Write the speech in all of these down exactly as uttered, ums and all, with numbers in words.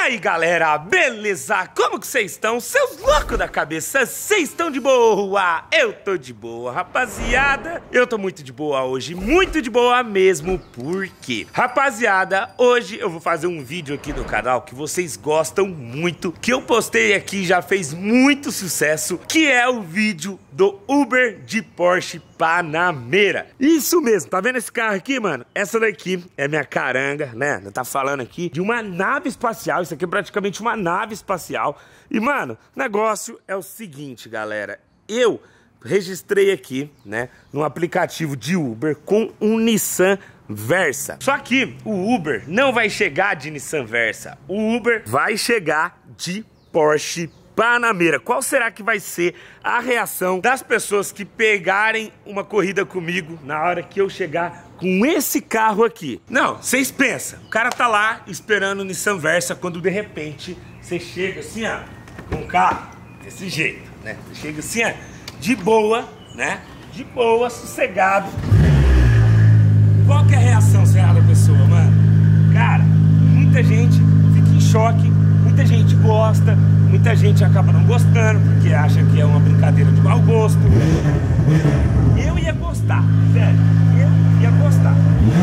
aí galera, beleza? Como que vocês estão? Seus loucos da cabeça, vocês estão de boa? Eu tô de boa, rapaziada. Eu tô muito de boa hoje, muito de boa mesmo. Por quê? Rapaziada, hoje eu vou fazer um vídeo aqui no canal que vocês gostam muito, que eu postei aqui, já fez muito sucesso, que é o vídeo do Uber de Porsche Panamera. Isso mesmo, tá vendo esse carro aqui, mano? Essa daqui é minha caranga, né? Tá falando aqui de uma nave espacial. Isso aqui é praticamente uma nave espacial. E, mano, o negócio é o seguinte, galera. Eu registrei aqui, né, no aplicativo de Uber com um Nissan Versa. Só que o Uber não vai chegar de Nissan Versa. O Uber vai chegar de Porsche Panamera. Qual será que vai ser a reação das pessoas que pegarem uma corrida comigo na hora que eu chegar com esse carro aqui? Não, vocês pensam, o cara tá lá esperando o Nissan Versa, quando de repente você chega assim, ó, com o carro desse jeito, né? Você chega assim, ó, de boa, né? De boa, sossegado. Qual que é a reação será da pessoa, mano? Cara, muita gente fica em choque, muita gente gosta, muita gente acaba não gostando, porque acha que é uma brincadeira de mau gosto. Eu ia gostar, sério, eu ia gostar.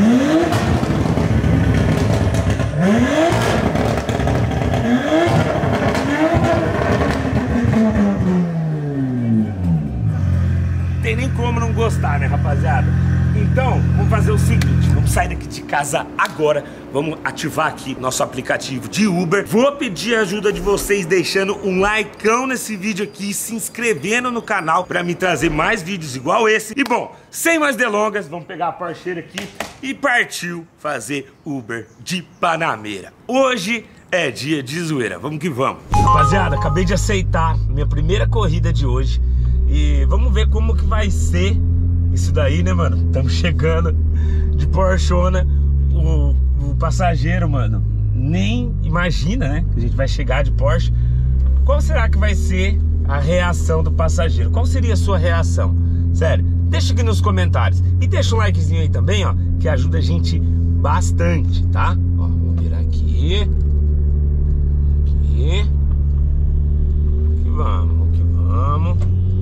Não tem nem como não gostar, né, rapaziada? Então, vamos fazer o seguinte, vamos sair daqui de casa agora, vamos ativar aqui nosso aplicativo de Uber. Vou pedir a ajuda de vocês deixando um likeão nesse vídeo aqui, se inscrevendo no canal para me trazer mais vídeos igual esse. E bom, sem mais delongas, vamos pegar a parceira aqui e partiu fazer Uber de Panamera. Hoje é dia de zoeira, vamos que vamos. Rapaziada, acabei de aceitar minha primeira corrida de hoje e vamos ver como que vai ser isso daí, né, mano? Estamos chegando de Porschona. O, o passageiro, mano, nem imagina, né, que a gente vai chegar de Porsche. Qual será que vai ser a reação do passageiro? Qual seria a sua reação? Sério, deixa aqui nos comentários. E deixa um likezinho aí também, ó, que ajuda a gente bastante, tá? Ó, vamos virar aqui. Aqui. Aqui vamos, aqui vamos.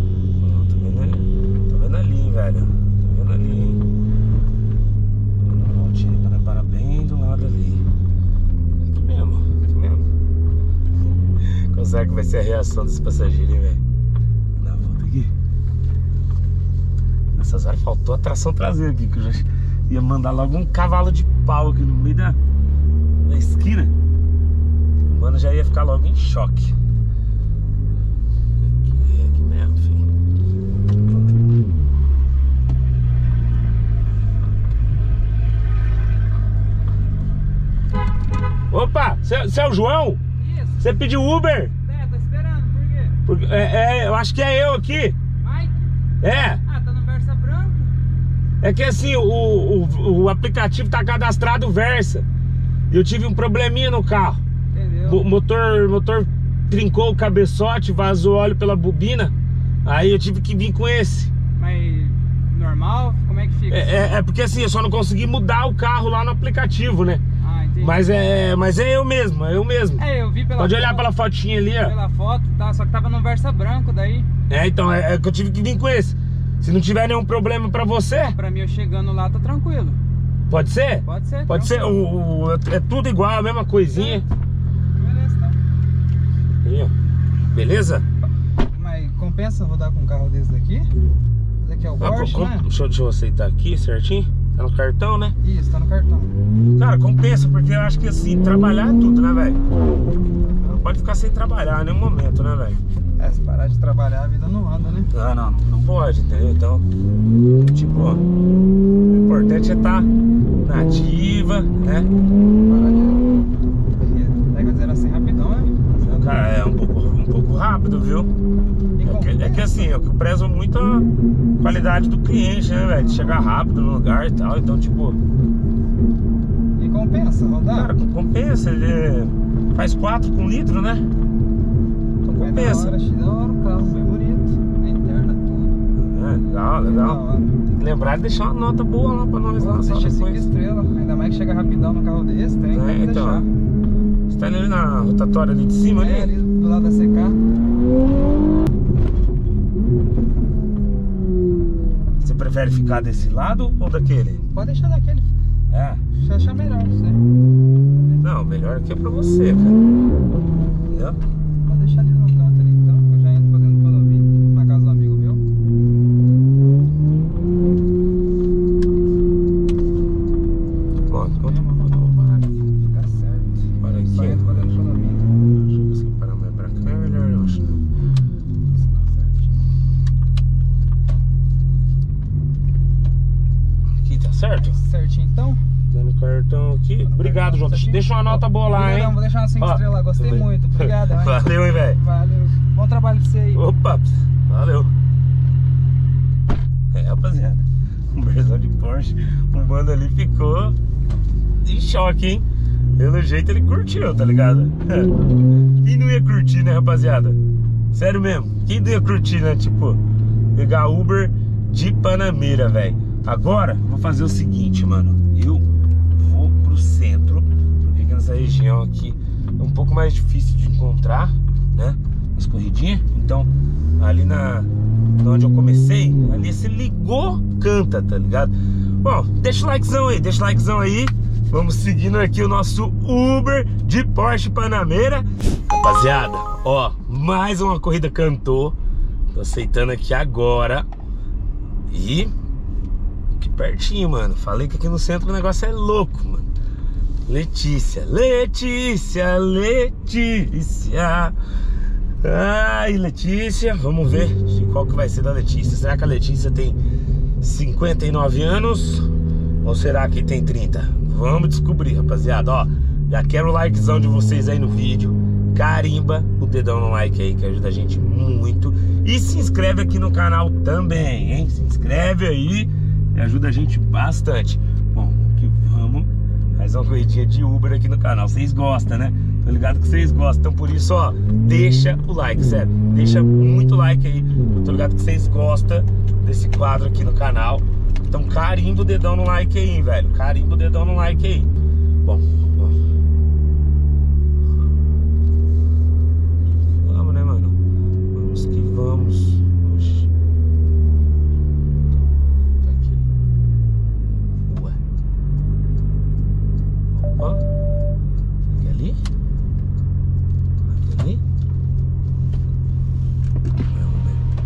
Ali, velho. Tá vendo ali, hein? Uma voltinha para parar bem do lado ali. Aqui mesmo, aqui mesmo. Qual será que vai ser a reação desse passageiro, hein, velho? Dá uma volta aqui. Nessas horas faltou a tração traseira aqui, que eu já ia mandar logo um cavalo de pau aqui no meio da, da esquina. O mano já ia ficar logo em choque. Aqui, aqui mesmo, filho. Opa, você é o João? Isso. Você pediu Uber? É, tô esperando, por quê? Porque, é, é, eu acho que é eu aqui. Mike? É. Ah, tá no Versa branco? É que assim, o, o, o aplicativo tá cadastrado Versa. E eu tive um probleminha no carro. Entendeu? O motor, motor trincou o cabeçote, vazou óleo pela bobina. Aí eu tive que vir com esse. Mas normal? Como é que fica? É, é, é porque assim, eu só não consegui mudar o carro lá no aplicativo, né? Ah, entendi. Mas é, mas é eu mesmo, é eu mesmo. É, eu vi pela Pode foto, olhar pela fotinha ali, ó. Pela foto, tá? Só que tava no Versa branco daí. É, então, é, é que eu tive que vir com esse. Se não tiver nenhum problema pra você... Pra mim, eu chegando lá, tá tranquilo. Pode ser? Pode ser. Pode ser, o, o, é tudo igual, a mesma coisinha. É. Beleza, tá. Aí, ó. Beleza? Mas compensa rodar com um carro desse daqui? Esse aqui é o Ah, Porsche, com, né? deixa, eu, deixa eu aceitar aqui certinho. Tá no cartão, né? Isso, tá no cartão. Cara, compensa, porque eu acho que assim, trabalhar é tudo, né, velho? Não pode ficar sem trabalhar em nenhum momento, né, velho? É, se parar de trabalhar, a vida não anda, né? Ah, não, não pode, entendeu? Então, tipo, ó, o importante é estar na ativa, né? Parar de... Pega zero assim rapidão, né? Cara, é um pouco, um pouco rápido, viu? É que, é que assim, eu prezo muito a qualidade do cliente, né, velho? De chegar rápido no lugar e tal, então, tipo... E compensa rodar? Cara, compensa, ele faz quatro com litro, né? Então compensa. Da hora, achei da hora o carro, bem bonito. A interna, tudo. É, legal, legal. Tem que lembrar de deixar uma nota boa lá pra nós lá. Deixa só cinco depois. estrelas, ainda mais que chega rapidão no carro desse, tem É, que então. deixar. Você tá ali na rotatória ali de cima? É, ali do lado da C K. Você prefere ficar desse lado ou daquele? Pode deixar daquele. É. Você achar melhor, você. Não, melhor aqui é pra você, cara. Entendeu? Pode deixar ali no canto ali então, que eu já entro pra dentro do condomínio, na casa do amigo meu. Bom, vamos parar aqui. Fica certo. Para aqui. Só entra pra dentro do condomínio. Deixa eu ver se parar mais pra cá é melhor, eu acho. Aqui tá certo? Certinho então? Dando cartão aqui. Obrigado, João. Deixa uma nota boa lá, hein? Não, vou deixar uma cinco Ó, estrelas lá. Gostei também. muito. Obrigado. Hein? Valeu, hein, velho? Valeu. Bom trabalho pra você aí. Opa, valeu. É, rapaziada. Um versão de Porsche. O mano ali ficou em choque, hein? Pelo jeito ele curtiu, tá ligado? Quem não ia curtir, né, rapaziada? Sério mesmo. Quem não ia curtir, né? Tipo, pegar Uber de Panamera, velho. Agora, vou fazer o seguinte, mano. Eu vou pro centro, porque aqui nessa região aqui é um pouco mais difícil de encontrar, né? As corridinhas. Então, ali na, na onde eu comecei, ali se ligou, canta, tá ligado? Bom, deixa o likezão aí, deixa o likezão aí. Vamos seguindo aqui o nosso Uber de Porsche Panamera. Rapaziada, ó, mais uma corrida cantou. Tô aceitando aqui agora. E aqui pertinho, mano. Falei que aqui no centro o negócio é louco, mano. Letícia, Letícia, Letícia. Ai, Letícia. Vamos ver de qual que vai ser da Letícia. Será que a Letícia tem cinquenta e nove anos? Ou será que tem trinta? Vamos descobrir, rapaziada. Ó, já quero o likezão de vocês aí no vídeo. Carimba o dedão no like aí, que ajuda a gente muito. E se inscreve aqui no canal também, hein? Se inscreve aí, que ajuda a gente bastante. Bom, aqui vamos fazer uma corridinha de Uber aqui no canal. Vocês gostam, né? Tô ligado que vocês gostam. Então por isso, ó, deixa o like, sério. Deixa muito like aí. Eu tô ligado que vocês gostam desse quadro aqui no canal. Então carimba o dedão no like aí, velho. Carimba o dedão no like aí. Bom, ó. Vamos, né, mano? Vamos que vamos. Oxi. Tá aqui. Ué. Ó. Aqui ali? Aqui ali? Vamos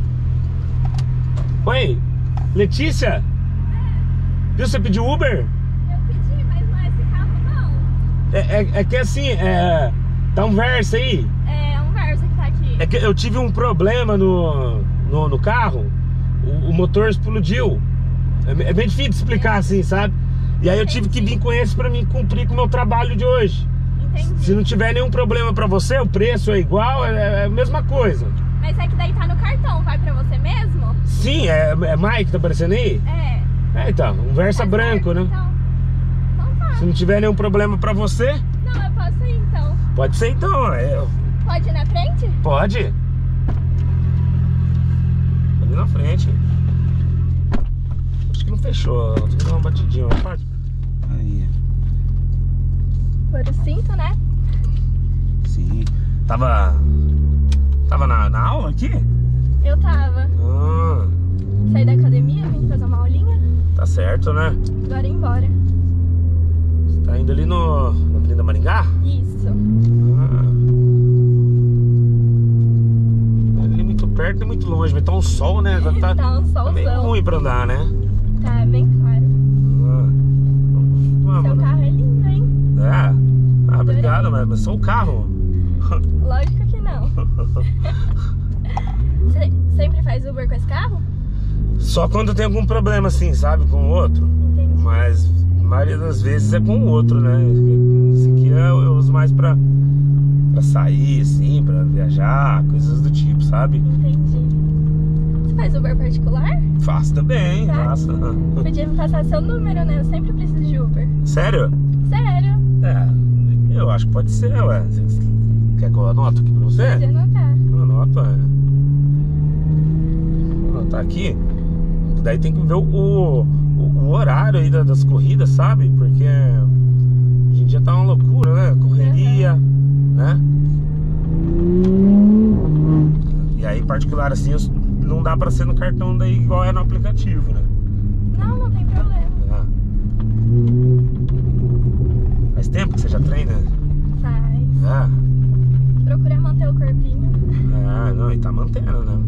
ver. Oi, Letícia? Viu, você pediu Uber? Eu pedi, mas não é esse carro, não. É, é, é que assim, é, tá um Versa aí. É um Versa que tá aqui. É que eu tive um problema no, no, no carro. O, o motor explodiu. É, é bem difícil de explicar assim, sabe? E aí eu tive que vir com esse pra mim cumprir com o meu trabalho de hoje. Entendi. Se não tiver nenhum problema pra você, o preço é igual, é, é a mesma coisa. Mas é que daí tá no cartão, vai pra você mesmo? Sim, é, é Mike, tá aparecendo aí? É. É, então, um Versa Tá branco, certo, né? Então. Então tá. Se não tiver nenhum problema pra você, Não, eu posso ir então. pode ser então. É, Pode ir na frente? pode. Ali na frente. Acho que não fechou. Tem que dar uma batidinha na parte. Aí. Por o cinto, né? Sim. Tava. Tava na, na aula aqui? Eu tava. Ah, Saí da academia, vim fazer uma aulinha. tá certo, né? Agora ir embora. Você tá indo ali no, na Avenida Maringá? Isso. Ah. Ali muito perto e muito longe, mas tá um sol, né? Tá, Tá um tá meio solzão. ruim pra andar, né? Tá bem claro. Ah. Vamos, Seu né? carro é lindo, hein? É. Ah, obrigado, mas, mas só o carro. Lógico que não. Você sempre faz Uber com esse carro? Só quando tem algum problema assim, sabe? Com o outro. Entendi. Mas a maioria das vezes é com o outro, né? Esse aqui eu, eu uso mais pra, pra sair, assim, pra viajar, coisas do tipo, sabe? Entendi. Você faz Uber particular? Faço também, Tá. faço. Podia me passar seu número, né? Eu sempre preciso de Uber. Sério? Sério? É, eu acho que pode ser, ué. Você quer que eu anoto aqui pra você? Pode anotar. Anota, é. Vou anotar aqui. Daí tem que ver o, o, o horário aí das corridas, sabe? Porque hoje em dia tá uma loucura, né? Correria. Uhum. né? E aí, particular assim, não dá pra ser no cartão daí igual é no aplicativo, né? Não, não tem problema. Ah. Faz tempo que você já treina? Faz. Ah, Procura manter o corpinho. ah não, e tá mantendo, né?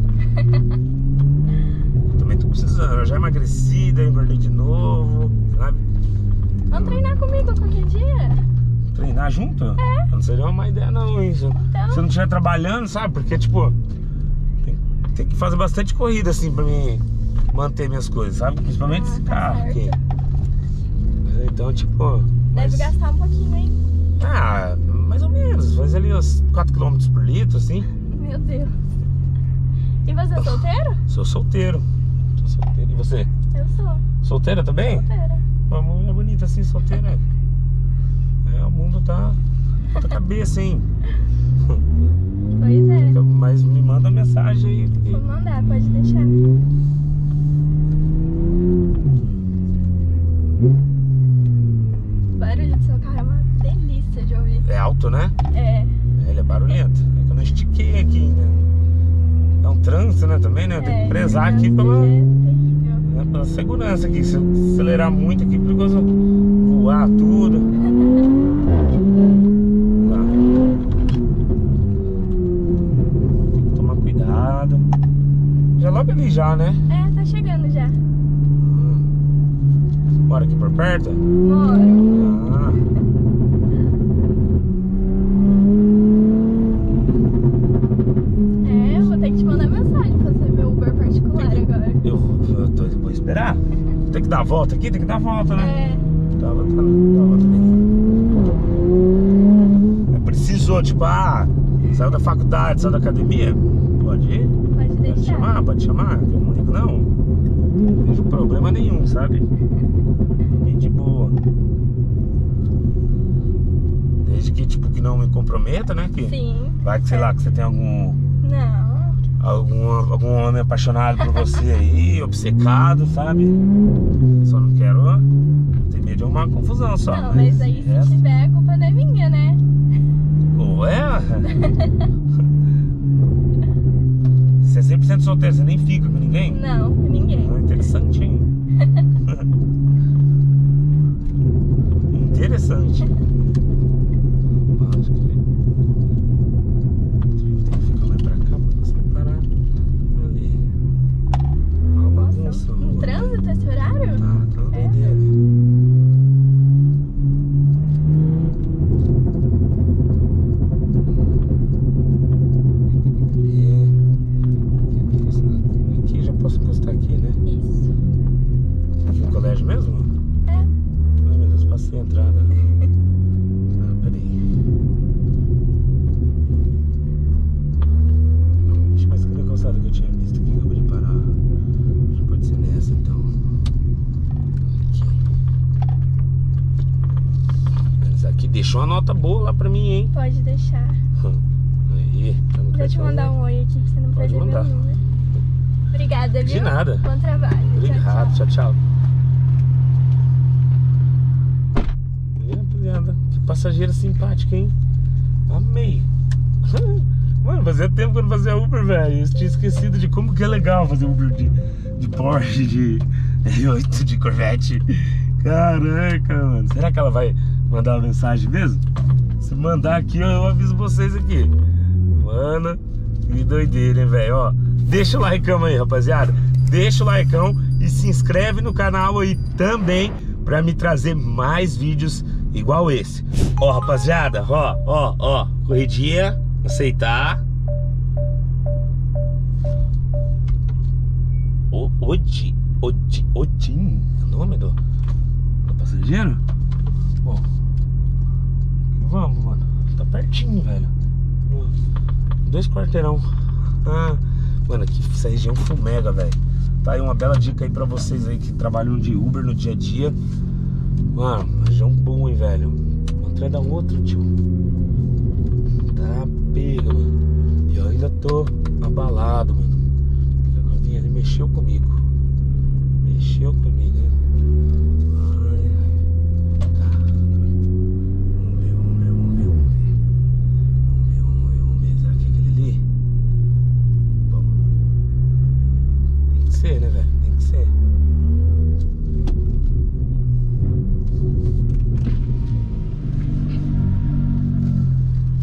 Eu também tô precisando, eu já emagreci, daí engordei de novo, sabe? Vamos treinar comigo qualquer dia? Treinar junto? É. Não seria uma má ideia não, isso. Então... Se eu não estiver trabalhando, sabe? Porque, tipo, tem, tem que fazer bastante corrida, assim, pra mim manter minhas coisas, sabe? Principalmente Ah, esse tá carro certo. aqui. Então, tipo... Deve mas... gastar um pouquinho, hein? Ah, mais ou menos. Faz ali uns quatro quilômetros por litro, assim. Meu Deus. E você é solteiro? Sou solteiro. Sou solteiro. E você? Eu sou. Solteira também? Solteira. Uma mulher bonita assim, solteira. É, o mundo tá... Outra cabeça, hein? Pois é. Mas me manda mensagem aí. Vou mandar, pode deixar. O barulho do seu carro é uma delícia de ouvir. É alto, né? É. É, ele é barulhento. É que eu não estiquei aqui ainda. É um trânsito, né, também, né? Eu tenho que é, prezar aqui trânsito pela, é terrível. né, pela segurança aqui. Se eu acelerar muito aqui, é perigoso voar tudo. Lá. Tem que tomar cuidado. Já logo ali já, né? É, tá chegando já. Mora aqui por perto? Moro. Ah. É, eu vou ter que te mandar mensagem pra fazer meu Uber particular Tem que- agora. Eu, eu tô, vou esperar. Tem que dar a volta aqui? Tem que dar a volta, né? É. Dá a volta, dá a volta ali. É, precisou, tipo, ah, saiu da faculdade, saiu da academia? Pode ir? Pode Pode deixar. chamar, pode chamar. Eu não ligo, não. Não vejo problema nenhum, sabe? Bem de boa. Desde que, tipo, que não me comprometa, né? Que Sim. vai que, sei lá, que você tem algum... Não. Algum, algum homem apaixonado por você aí, obcecado, sabe? Só não quero ter medo de arrumar confusão só. Não, mas aí se resto- tiver, a culpa não é minha, né? Ou é? Você é cem por cento solteiro, você nem fica com ninguém? Não, com ninguém. Ah, interessante, hein? Interessante. Ah, acho que tem que ficar mais pra cá pra você parar ali. Olha a bagunça. Nossa, a um rua. trânsito esse horário? Ah, tá uma É. doideira. E- Aqui já posso encostar aqui, né? Isso. Aqui no colégio mesmo? É. Ai meu Deus, passei a entrada. Ah, peraí. Ixi, mas cadê a calçada que eu tinha visto aqui? Acabou de parar. Já pode ser nessa então. Aqui. Mas aqui deixou uma nota boa lá pra mim, hein? Pode deixar. Aí, tá no Deixa eu te cartão, mandar né? um oi aqui pra você não Pode perder mandar. meu número. Obrigada, viu? De nada. Bom trabalho. Obrigado, Tchau, tchau, tchau. E, rapaziada, que passageira simpática, hein? Amei. Mano, fazia tempo que eu não fazia Uber, velho. Eu tinha esquecido de como que é legal fazer Uber de, de Porsche, de R oito, de Corvette. Caraca, mano. Será que ela vai mandar uma mensagem mesmo? Se mandar aqui, eu, eu aviso vocês aqui. Mano, que doideira, hein, velho? Ó, deixa o likeão aí, rapaziada. Deixa o likeão e se inscreve no canal aí também pra me trazer mais vídeos igual esse. Ó, rapaziada, ó, ó, ó. Corridinha, aceitar. O, Odi, Odi, Odin, é o nome do, do passageiro? Bom, vamos, mano. Tá pertinho, velho. Dois quarteirão. Ah, mano, aqui essa região fumega, velho. Tá aí uma bela dica aí pra vocês aí que trabalham de Uber no dia a dia. Mano, região boa, hein, velho. Uma atrás da outra, tio. Tá pega, mano. E eu ainda tô abalado, mano. A novinha ali mexeu comigo. Mexeu comigo, hein? Ai, ai. Tá. Vamos ver, vamos ver, vamos ver, vamos ver.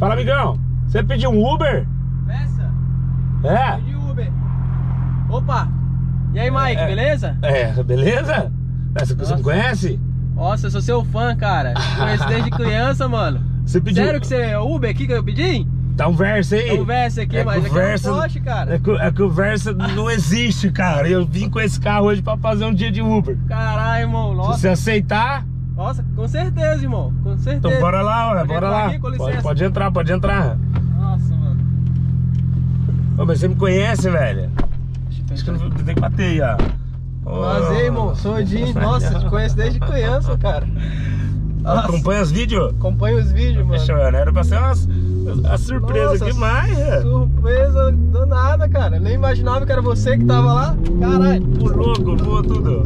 Fala, amigão. Você pediu um Uber? Essa? É? Pedi Uber. Opa! E aí, Mike, É. beleza? É, beleza? Essa que você me conhece? Nossa, eu sou seu fã, cara. Conheço desde criança, mano. Você pediu... Sério que você é o Uber aqui que eu pedi? Tá um Versa aí? É o Versa aqui, É mas que o aqui é um Versa- Porsche, cara. É que, é que o Versa não existe, cara. Eu vim com esse carro hoje pra fazer um dia de Uber. Caralho, irmão. Se Nossa, você aceitar, nossa, com certeza, irmão. Com certeza. então bora lá, ué, Pode bora entrar lá. aqui, com Pode, licença. pode entrar, pode entrar. Nossa, mano. Ô, mas você me conhece, velho? Deixa eu Acho que eu não vou ter que bater aí, ó. Ô, Prazer, irmão. Sou de... Nossa, te conheço desde criança, cara. Nossa, Acompanha os vídeos? acompanha os vídeos, mano. Fechou, né? Era pra ser uma, uma surpresa Nossa, demais, velho. surpresa do nada, cara. Eu nem imaginava que era você que tava lá. Caralho. Ô, louco, voa tudo.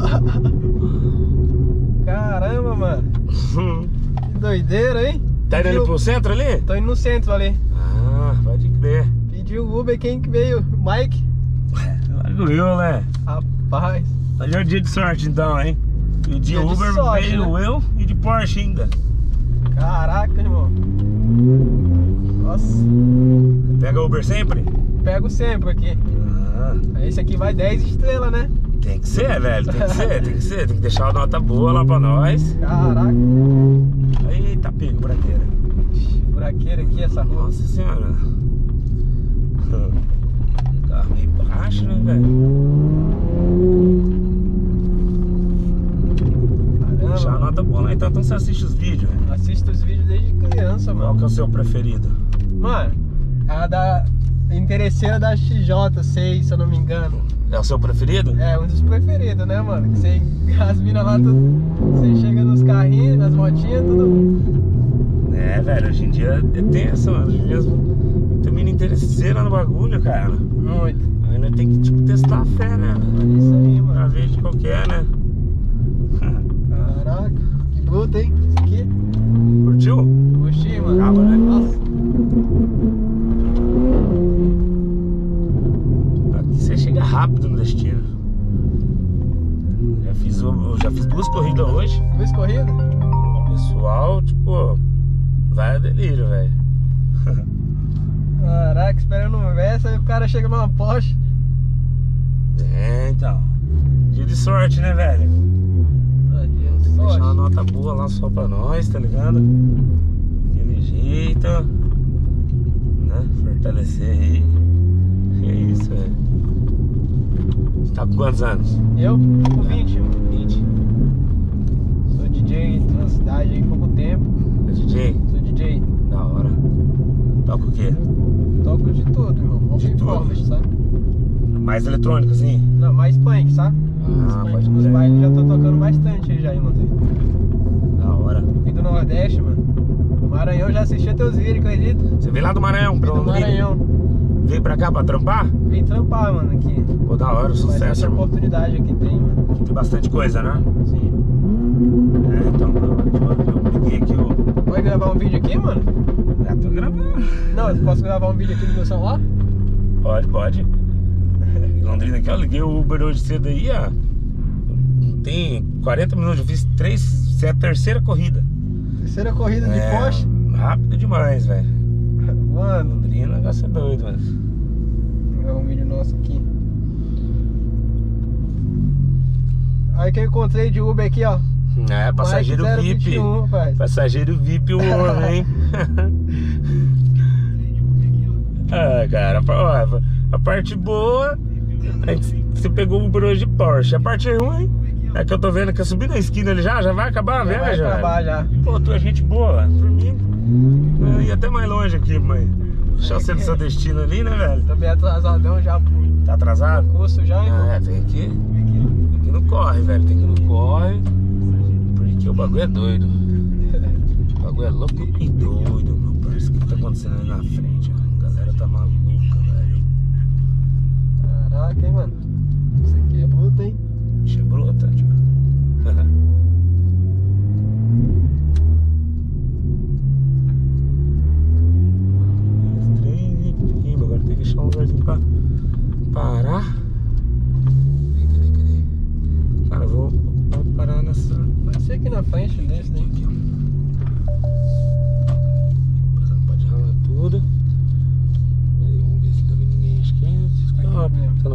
Caramba, mano. Que doideira, hein? Tá indo Pediu- pro centro ali? Tô indo no centro ali. Ah, pode crer. Pediu o Uber, quem que veio? Mike? Largo eu, né? Rapaz. Hoje é um dia de sorte então, hein? E de Dia de Uber sorte, veio né? eu e de Porsche ainda. Caraca, irmão. Nossa. Pega Uber sempre? Pego sempre aqui. Ah, Esse aqui vai dez estrelas, né? tem que ser, velho. Tem que ser, tem que ser. Tem que deixar uma nota boa lá pra nós. Caraca. Eita, pego, buraqueira. Buraqueira aqui, essa rua. Nossa senhora. Carro meio baixo, né, velho? Deixar a Caramba. nota boa lá, então, então você assiste os vídeos, velho. Assisto os vídeos desde criança, Qual mano. que é o seu preferido? Mano, a da interesseira da X J seis, se eu não me engano. É o seu preferido? É um dos preferidos, né, mano? Que você, as minas lá, tudo, você chega nos carrinhos, nas motinhas, tudo. É, velho, hoje em dia é tenso, mano. Hoje em dia tem mina interesseira no bagulho, cara. Muito. Aí nós tem que, tipo, testar a fé, né? É isso aí, Pra mano. ver de qualquer, né? Caraca, que bruto, hein? Isso aqui. Curtiu? Gostei, mano. Brava, né? Nossa. Aqui você chega rápido no destino. Já fiz, o- já fiz duas corridas hoje. Duas corridas? O pessoal, tipo, vai a delírio, velho. Caraca, esperando um Versa e o cara chega numa Porsche. É, então. Dia de sorte, né, velho? Ah, dia Tem de que deixar uma sorte. nota boa lá só pra nós, tá ligado? Daquele jeito. Né? Fortalecer aí. É isso, velho. Você tá com quantos anos? Eu? Com vinte. vinte. Sou D J na cidade aí há pouco tempo. É D J? Sou D J. Da hora. Toca o quê? Toco de tudo, irmão. Não De tem tudo? formas, sabe? Mais eletrônico, assim? Não, mais punk, sabe? Ah, Punk pode nos crer. bailes já tô tocando bastante aí já, irmão. Da hora. Vim do Nordeste, mano. Maranhão, já assistia teus vídeos, acredita? Você veio lá do Maranhão, Vim pra do Londrina? Maranhão. Veio pra cá pra trampar? Vim trampar, mano, aqui. Pô, da hora, Mas sucesso, essa irmão. oportunidade aqui tem, mano. Tem bastante coisa, né? Sim. É, então, eu, eu liguei aqui, eu Pode gravar um vídeo aqui, mano? já tô gravando. Não, eu posso gravar um vídeo aqui no meu celular? Pode, pode. Em Londrina aqui, ó, liguei o Uber hoje cedo aí, ó. Tem quarenta minutos, eu fiz três, essa é a terceira corrida. Terceira corrida de É, Porsche. rápido demais, velho. Mano, Londrina, o negócio é doido, velho. vou gravar um vídeo nosso aqui. Aí que eu encontrei de Uber aqui, ó. É, passageiro Mike V I P. zero vinte e um, rapaz. Passageiro V I P, o homem, hein? Ah, cara, ó, a parte boa é que você pegou o Uber hoje de Porsche. A parte ruim é que eu tô vendo que eu subi na esquina ali já, já vai acabar a Já vai viagem. acabar velho. já. Pô, tu é gente boa. Por mim, eu ia até mais longe aqui, mãe. Deixar você no seu destino ali, né, velho? Também atrasadão já pro Tá atrasado? curso já, irmão. Ah, é, vem aqui. Tem que ir no corre, velho. Tem que ir no corre. Porque o bagulho é doido. O bagulho é louco e doido, meu parceiro. O que tá acontecendo ali na frente, ó? A galera tá maluca, velho. Caraca, hein, mano. Isso aqui é bruto, hein? Bicho é bruta, tio. Agora tem que deixar um lugarzinho pra parar. Cadê, cadê, cadê? Cara, eu vou, vou parar nessa. Pode ser aqui na frente desse, né? Aqui, ó. Não pode ralar tudo.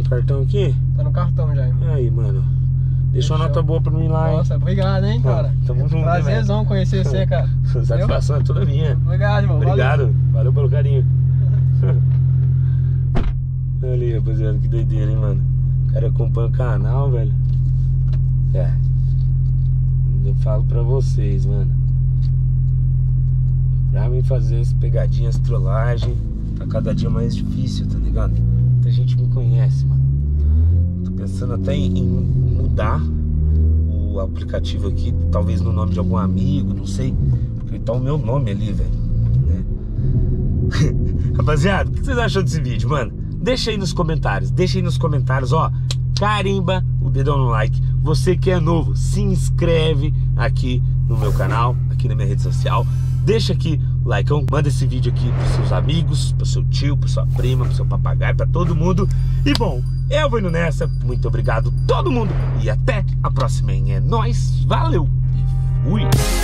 no cartão aqui? Tá no cartão já, irmão. Aí, mano. Deixa uma nota boa pra mim lá, hein? Nossa, obrigado, hein, cara. Tamo junto, Prazerzão conhecer você, cara. Satisfação é toda minha. Obrigado, irmão. Obrigado. Valeu, Valeu pelo carinho. Olha ali, rapaziada, que doideira, hein, mano. O cara acompanha o canal, velho. É. Eu falo pra vocês, mano. Pra mim fazer as pegadinhas, trollagem, tá cada dia mais difícil, tá ligado? Muita gente me conhece, mano. Tô pensando até em, em mudar o aplicativo aqui, talvez no nome de algum amigo, não sei. Porque tá o meu nome ali, velho, né? Rapaziada, o que vocês acham desse vídeo, mano? Deixa aí nos comentários, deixa aí nos comentários, ó. Carimba o dedão no like. Você que é novo, se inscreve aqui no meu canal, aqui na minha rede social. Deixa aqui o like, manda esse vídeo aqui pros seus amigos, pro seu tio, pra sua prima, pro seu papagaio, pra todo mundo. E bom, eu vou indo nessa. Muito obrigado todo mundo e até a próxima, hein? É nóis, valeu e fui!